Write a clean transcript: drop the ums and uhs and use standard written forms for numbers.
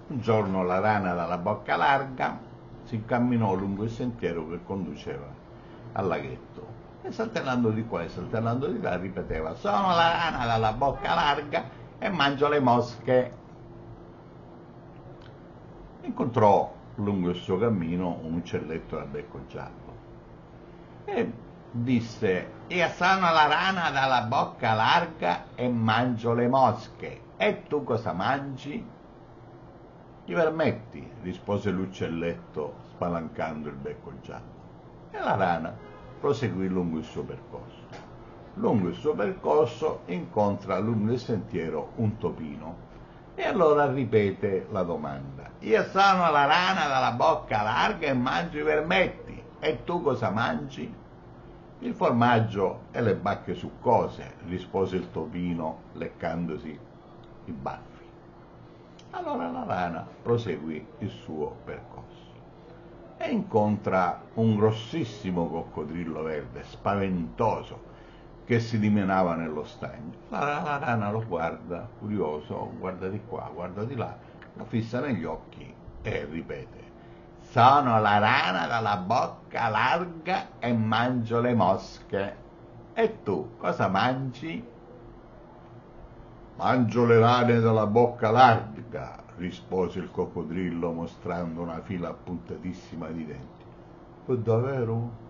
Un giorno la rana dalla bocca larga si incamminò lungo il sentiero che conduceva al laghetto e saltellando di qua e saltellando di là ripeteva: sono la rana dalla bocca larga e mangio le mosche. Incontrò lungo il suo cammino un uccelletto dal becco giallo e disse: io sono la rana dalla bocca larga e mangio le mosche, e tu cosa mangi? I vermetti, rispose l'uccelletto spalancando il becco giallo. E la rana proseguì lungo il suo percorso. Lungo il suo percorso incontra lungo il sentiero un topino e allora ripete la domanda: io sono la rana dalla bocca larga e mangio i vermetti, e tu cosa mangi? Il formaggio e le bacche succose, rispose il topino leccandosi i baffi. Allora la rana proseguì il suo percorso e incontra un grossissimo coccodrillo verde, spaventoso, che si dimenava nello stagno. La rana lo guarda, curioso, guarda di qua, guarda di là, lo fissa negli occhi e ripete: sono la rana dalla bocca larga e mangio le mosche. E tu cosa mangi? Mangio le rane dalla bocca larga, rispose il coccodrillo mostrando una fila appuntatissima di denti. Davvero?